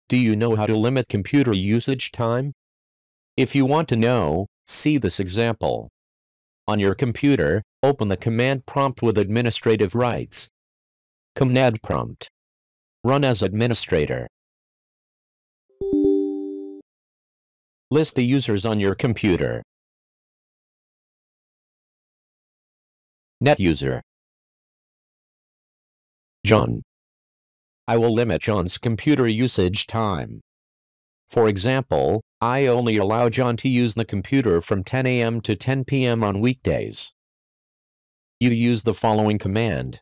Do you know how to limit computer usage time? If you want to know, see this example. On your computer, open the command prompt with administrative rights. Command prompt. Run as administrator. List the users on your computer. Net user. John. I will limit John's computer usage time. For example, I only allow John to use the computer from 10 a.m. to 10 p.m. on weekdays. You use the following command.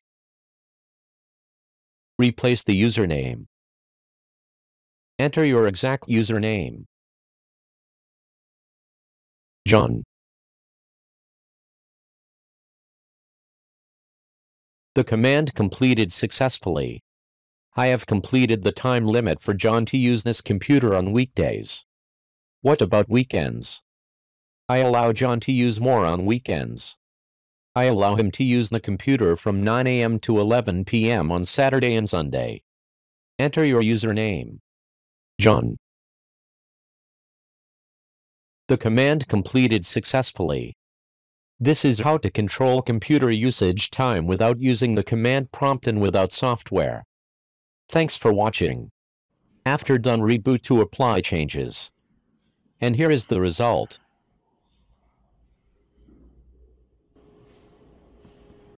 Replace the username. Enter your exact username. John. The command completed successfully. I have completed the time limit for John to use this computer on weekdays. What about weekends? I allow John to use more on weekends. I allow him to use the computer from 9 a.m. to 11 p.m. on Saturday and Sunday. Enter your username. John. The command completed successfully. This is how to control computer usage time without using the command prompt and without software. Thanks for watching. After done, reboot to apply changes. And here is the result.